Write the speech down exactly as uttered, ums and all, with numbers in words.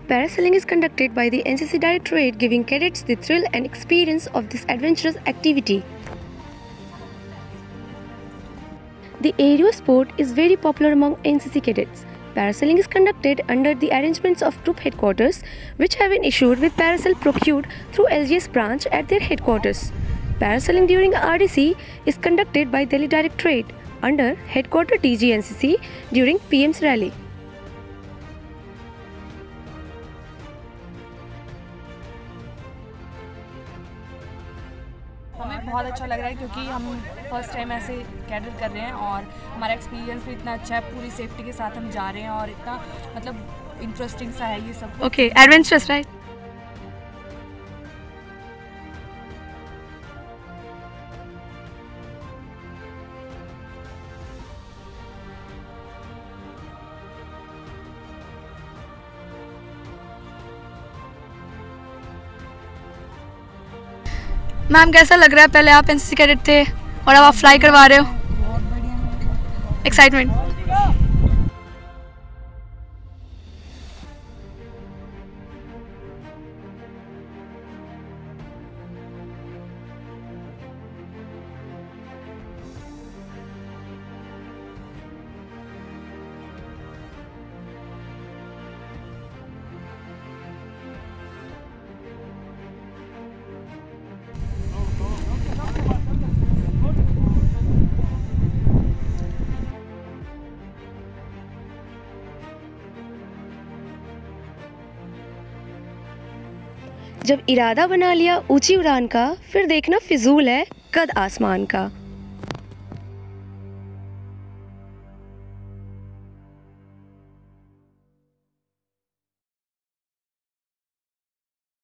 Parasailing is conducted by the N C C Directorate, giving cadets the thrill and experience of this adventurous activity. The aero sport is very popular among N C C cadets. Parasailing is conducted under the arrangements of group headquarters, which have been issued with parasail procured through L G S branch at their headquarters. Parasailing during R D C is conducted by Delhi Directorate under headquarter D G N C C during P M's rally. हमें बहुत अच्छा लग रहा है क्योंकि हम first time ऐसे cadet कर रहे हैं और हमारा एक्सपीरियंस भी इतना अच्छा है, पूरी सेफ्टी के साथ हम जा रहे हैं और इतना मतलब इंटरेस्टिंग सा है ये सब। Okay, adventurous right. मैम कैसा लग रहा है? पहले आप एनसीसी कैडेट थे और अब आप फ्लाई करवा रहे हो। बहुत बढ़िया एक्साइटमेंट। जब इरादा बना लिया ऊंची उड़ान का, फिर देखना फिजूल है कद आसमान का।